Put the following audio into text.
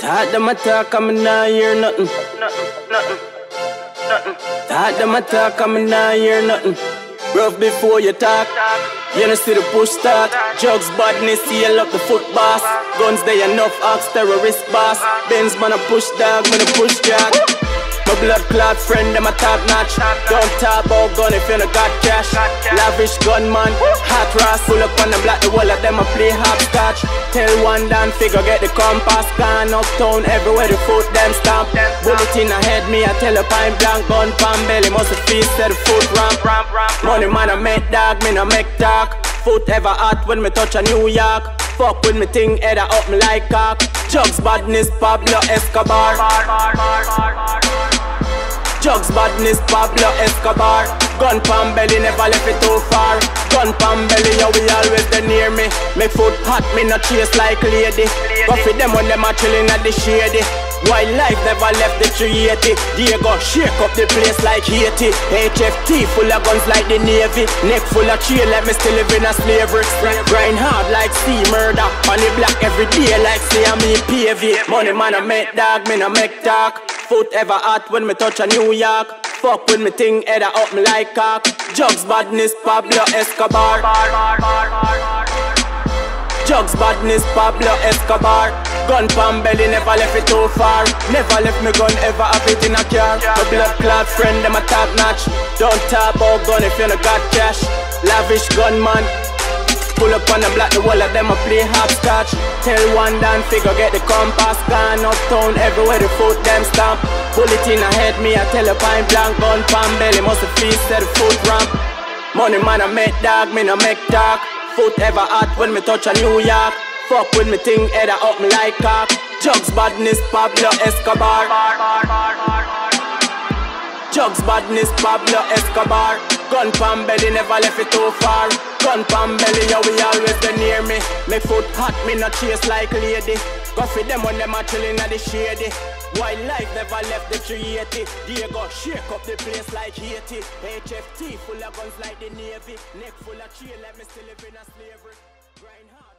Talk them a talk, I'm not hear nothing. Talk them a talk, I'm not hear nothing. Rough before you talk, you know see the push start. Jugs badness, seal up the foot boss. Guns they enough, ox terrorist boss. Benz man a push dog, man a push jack. My blood clot friend, them a top notch. Don't talk about gun if you no got cash. Lavysh gunman, hot ras, pull up on the block, the wall of them a play hopscotch. Tell one damn figure get the compass. Gone uptown, everywhere the foot them stamp. Bullet in the head, me I tell a pint blank. Gun pan belly, must have feast to the foot ramp. Money man I make dog, me no make talk. Foot ever hot when me touch a New York. Fuck with me thing, head up me like cock. Jugs badness, Pablo Escobar. Jugs badness, Pablo Escobar. Gun pan belly, never left it too far. Gun pan belly, yeah, we always there near me. Make foot hot, me not chase like lady. Go for them when them a chillin' at the shady. Wildlife never left the 380. Diego shake up the place like Haiti. HFT full of guns like the Navy. Neck full of chain like me still live in a slavery. Grind hard like sea murder. On the block every day like say I'm in PV. Money man I make dog, me no make talk. Foot ever hot when me touch a New York. Fuck with me thing, head up me like cock. Jugs badness, Pablo Escobar. Jugs badness, Pablo Escobar. Gun pan belly, never left it too far. Never left me gun, ever have it in a car. My blood clot friend, them a top notch. Don't talk about gun if you no got cash. Lavysh gunman, pull up on the block, the wall of them a play hopscotch. Tell one damn figure get the compass. Gone uptown, everywhere the foot them stamp. Bullet in the head, me I tell a pint blank. Gun pan belly, must have feast to the foot ramp. Money man I make dog, me no make talk. Foot ever hot when me touch a New York. Fuck with me thing, head up me like cock. Jugs badness, Pablo Escobar. Jugs badness, Pablo Escobar. Gun pan belly, never left it too far. Gun pan belly, yeah, we always there near me. Make foot hot, me not chase like lady. Go for them when them a chillin' at the shady. Wildlife never left the 380. Diego shake up the place like Haiti. HFT full of guns like the Navy. Neck full of chain like me still live in a slavery. Grind hard.